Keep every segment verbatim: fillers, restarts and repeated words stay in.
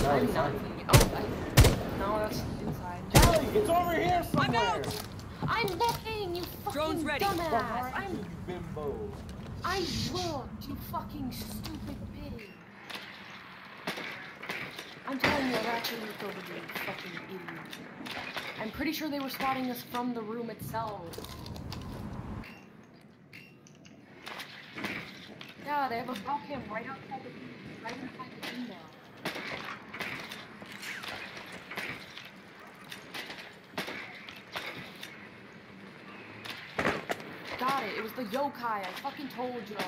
I'm it's not fine. feeding. Oh, I, no, that's inside. Kelly, it's over here somewhere. I'm looking, you fucking Drone's ready. dumbass. Behind I'm. you, bimbo. I looked, you fucking stupid pig. I'm telling you, I've actually looked over to you, fucking idiot. I'm pretty sure they were spotting us from the room itself. Yeah, they have a ball cam right outside the right inside the window. Got it, it was the yokai, I fucking told y'all.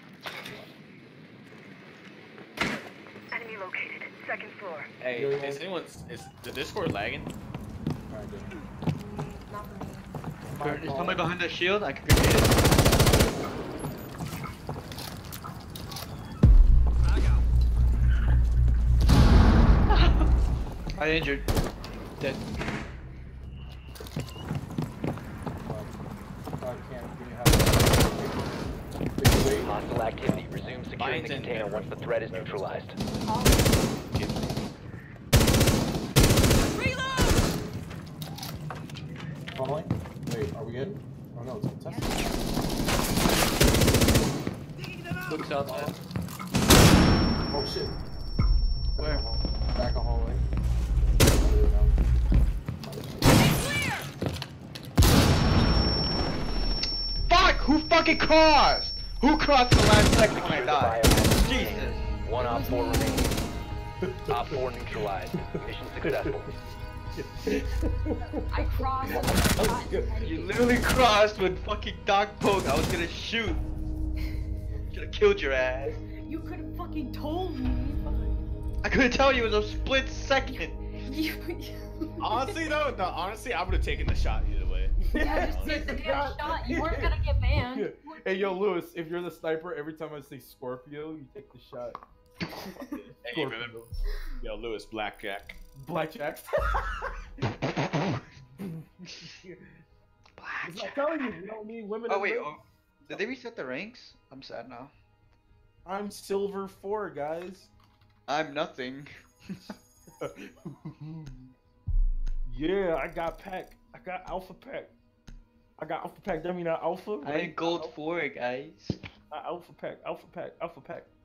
Enemy located, second floor. Hey, is anyone, is the Discord lagging? Alright, good. Not for me. Is somebody behind that shield? I can grenade it. I injured. Dead. Hostile activity. Resume securing the container once the threat is neutralized. Following? Wait, are we good? Oh no, it's contested. Looks outside. Oh shit. Where? Back a hallway. Fuck! Who fucking crossed? Who crossed the last second when I died? Jesus. One op four remaining. Op four neutralized. Mission successful. I crossed and I shot and You literally crossed with fucking dog poke. I was gonna shoot. Should have killed your ass. You could have fucking told me. I couldn't tell you it was a split second. You, Honestly though, no, honestly, I would have taken the shot either way. yeah, just take the damn shot. You weren't gonna get banned. Yeah. Hey yo, Lewis, if you're the sniper, every time I say Scorpio, you take the shot. Hey, remember, yo, Lewis, Blackjack. Blackjack. Blackjack. I'm telling you, you don't need women. Oh in wait, ring. oh, did they reset the ranks? I'm sad now. I'm silver four, guys. I'm nothing. Yeah, I got pack. I got alpha pack. I got alpha pack. That mean not alpha. I ain't gold four, guys. Uh, alpha pack. Alpha pack. Alpha pack.